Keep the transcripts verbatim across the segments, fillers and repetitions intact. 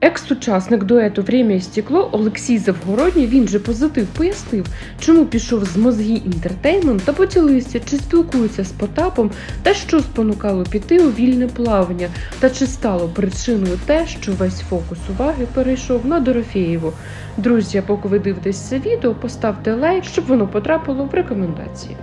Екс-учасник дуету «Время і стекло» Олексій Завгородній, він же «Позитив», пояснив, чому пішов з «Мозги Інтертеймент» та поділився, чи спілкується з Потапом та що спонукало піти у вільне плавання, та чи стало причиною те, що весь фокус уваги перейшов на Дорофєєву. Друзі, поки ви дивитесь це відео, поставте лайк, щоб воно потрапило в рекомендації.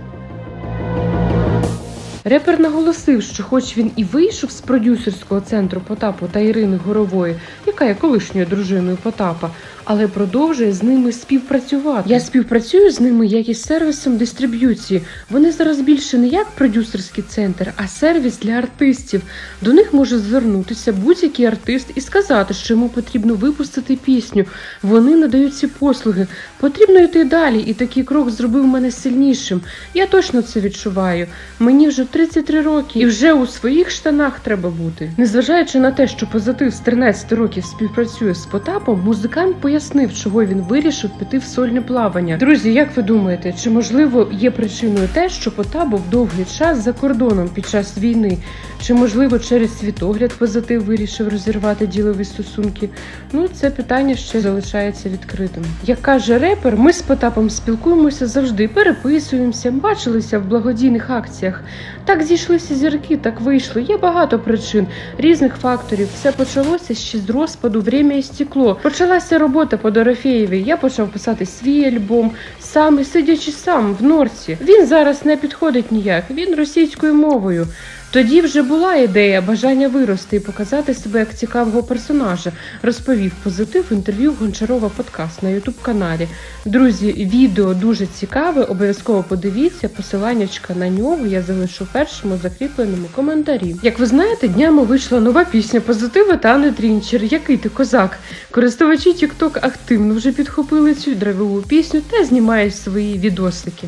Репер наголосив, що хоч він і вийшов з продюсерського центру Потапу та Ірини Горової, яка є колишньою дружиною Потапа, але продовжує з ними співпрацювати. Я співпрацюю з ними як із сервісом дистриб'юції. Вони зараз більше не як продюсерський центр, а сервіс для артистів. До них може звернутися будь-який артист і сказати, що йому потрібно випустити пісню. Вони надають ці послуги. Потрібно йти далі, і такий крок зробив мене сильнішим. Я точно це відчуваю. Мені вже тридцять три роки, і вже у своїх штанах треба бути. Незважаючи на те, що Позитив з тринадцяти років співпрацює з Потапом, музикант пояснив, чого він вирішив піти в сольне плавання. Друзі, як ви думаєте, чи можливо є причиною те, що Потап був довгий час за кордоном під час війни? Чи можливо через світогляд Позитив вирішив розірвати ділові стосунки? Ну, це питання ще залишається відкритим. Як каже репер, ми з Потапом спілкуємося завжди, переписуємося, бачилися в благодійних акціях. Так зійшлися зірки, так вийшло. Є багато причин, різних факторів. Все почалося ще з розпаду «Время і стекло». Почалася робота по Дорофєєвій. Я почав писати свій альбом, сам, сидячи сам, в норці. Він зараз не підходить ніяк, він російською мовою. Тоді вже була ідея, бажання вирости і показати себе як цікавого персонажа, розповів Позитив в інтерв'ю Гончарова подкаст на ютуб-каналі. Друзі, відео дуже цікаве, обов'язково подивіться, посиланнячка на нього я залишу в першому закріпленому коментарі. Як ви знаєте, днями вийшла нова пісня Позитива та Анни Трінчер «Який ти козак». Користувачі TikTok активно вже підхопили цю драйвову пісню та знімають свої відосики.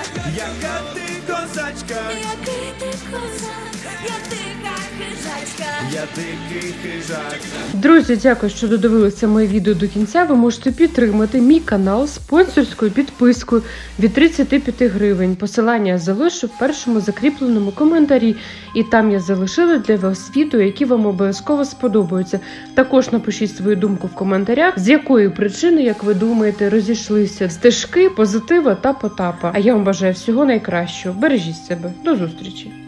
Яка ти козачка, який ти козак, я дика хижачка, я дикий хижак. Друзі, дякую, що додивилися моє відео до кінця. Ви можете підтримати мій канал спонсорською підпискою від тридцяти п'яти гривень. Посилання я залишу в першому закріпленому коментарі. І там я залишила для вас відео, які вам обов'язково сподобаються. Також напишіть свою думку в коментарях, з якої причини, як ви думаєте, розійшлися стежки Позитива та Потапа. А я вам бажаю всього найкращого. Бережіть себе. До зустрічі!